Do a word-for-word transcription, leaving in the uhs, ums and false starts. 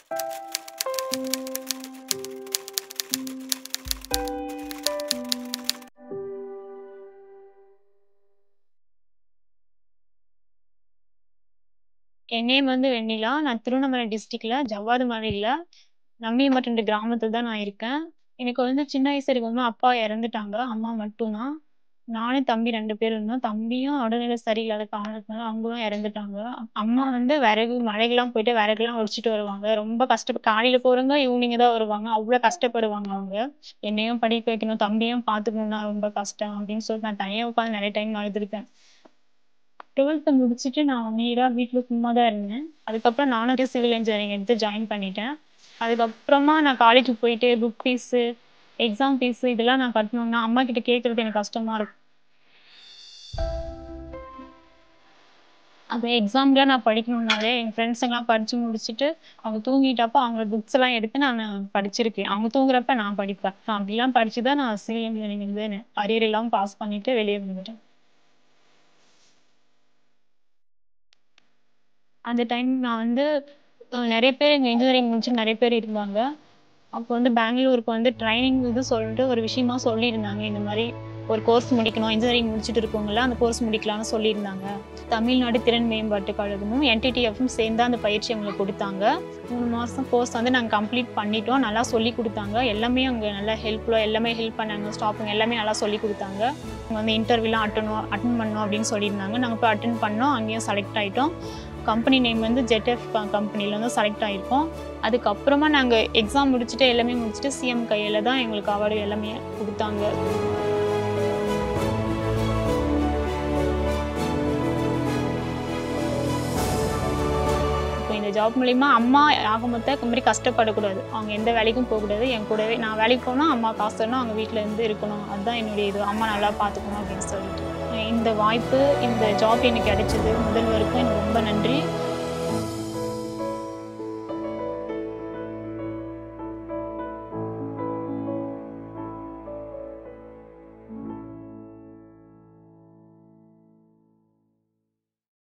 என் name வந்து வெண்ணிலா. நான் திருவண்ணாமலை டிஸ்ட்ரிக்ட்ல ஜவ்வாது மலையில நம்பியமட்டுன்ற கிராமத்துல தான் நான் இருக்கேன். எனக்கு வந்து சின்ன வயசுல இருக்கும்போது அப்பா இறந்துட்டாங்க. அம்மா மட்டும் தான். நானும் தம்பி ரெண்டு பேர் இருந்தோம். தம்பியும் உடல்நிலை சரியில்லாத காரணத்தினால அவங்களும் இறந்துட்டாங்க. அம்மா வந்து விறகு மலைக்கெல்லாம் போயிட்டு விறகுலாம் உடைச்சிட்டு வருவாங்க. ரொம்ப கஷ்டப்ப காலையில போறவங்க ஈவினிங் தான் வருவாங்க. அவ்ளோ கஷ்டப்படுவாங்க அவங்க. என்னையும் படிக்க வைக்கணும், தம்பியும் பார்த்துக்கணும்னா ரொம்ப கஷ்டம் அப்படின்னு சொல்லிட்டு நான் தனியா உட்காந்து நெறைய டைம் அழுதுருக்கேன். டுவெல்த் முடிச்சுட்டு நான் ஒன் இயரா வீட்ல சும்மா தான் இருந்தேன். அதுக்கப்புறம் நானும் சிவில் இன்ஜினியரிங் எடுத்து ஜாயின் பண்ணிட்டேன். அதுக்கப்புறமா நான் காலேஜுக்கு போயிட்டு புக் ஃபீஸு, எக்ஸாம் ஃபீஸு இதெல்லாம் நான் கட்டணும்னா அம்மா கிட்ட கேட்கறது எனக்கு கஷ்டமா இருக்கும். அப்ப எக்ஸாம்லாம் நான் படிக்கணும்னாலே என் ஃப்ரெண்ட்ஸுங்கலாம் படிச்சு முடிச்சுட்டு அவங்க தூங்கிட்டப்ப அவங்க புக்ஸ் எல்லாம் எடுத்து நான் படிச்சிருக்கேன். அவங்க தூங்குறப்ப நான் படிப்பேன். நான் அப்படிலாம் படிச்சு தான் நான் சிவில் இன்ஜினியரிங் வந்து அரியர் இல்லாம பாஸ் பண்ணிட்டு வெளியே வந்துட்டேன். அந்த டைம் நான் வந்து அ நெறைய பேர் எங்க இன்ஜினியரிங் முடிச்சு நெறைய பேர் இருந்தாங்க. அப்போ வந்து பெங்களூருக்கு வந்து ட்ரைனிங் இது சொல்லிட்டு ஒரு விஷயமா சொல்லியிருந்தாங்க. இந்த மாரி ஒரு கோர்ஸ் முடிக்கணும். இன்ஜினியரிங் முடிச்சுட்டு இருக்கவங்கலாம் அந்த கோர்ஸ் முடிக்கலாம்னு சொல்லியிருந்தாங்க. தமிழ்நாடு திறன் மேம்பாட்டு கழகமும், என்டிடிஎஃப்பும் சேர்ந்து அந்த பயிற்சி எங்களுக்கு குடுத்தாங்க. மூணு மாசம் கோர்ஸ் வந்து நாங்க கம்ப்ளீட் பண்ணிட்டோம். நல்லா சொல்லிக் குடுத்தாங்க. எல்லாமே அங்க நல்லா ஹெல்ப்ஃபுல்லா எல்லாமே ஹெல்ப் பண்ணாங்க. ஸ்டாஃப்ங்க எல்லாமே நல்லா சொல்லிக் குடுத்தாங்க. நாங்க வந்து இன்டர்வியூலாம் அட்டணும் அட்டெண்ட் பண்ணணும் அப்படின்னு சொல்லியிருந்தாங்க. நாங்க போய் அட்டெண்ட் பண்ணோம். அங்கேயும் செலக்ட் ஆயிட்டோம். கம்பெனி நேம் வந்து ஜெட்எஃப் கம்பெனில வந்து செலக்ட் ஆயிருக்கோம். அதுக்கப்புறமா நாங்க எக்ஸாம் முடிச்சுட்டு எல்லாமே முடிச்சுட்டு சிஎம் கையில தான் எங்களுக்கு அவார்டு எல்லாமே குடுத்தாங்க. இப்போ இந்த ஜாப் மூலியமா அம்மா ஆக மொத்தம் இந்த மாதிரி கஷ்டப்படக்கூடாது. அவங்க எந்த வேலைக்கும் போகக்கூடாது. என் கூடவே நான் வேலைக்கு போனா அம்மா காசு தரணும். அவங்க வீட்ல இருந்து இருக்கணும். அதுதான் என்னுடைய இது. அம்மா நல்லா பார்த்துக்கணும் அப்படின்னு சொல்லிட்டு. இந்த வாய்ப்பு, இந்த ஜாப் எனக்கு கிடைச்சது முதல்வருக்கும் எனக்கு ரொம்ப நன்றி.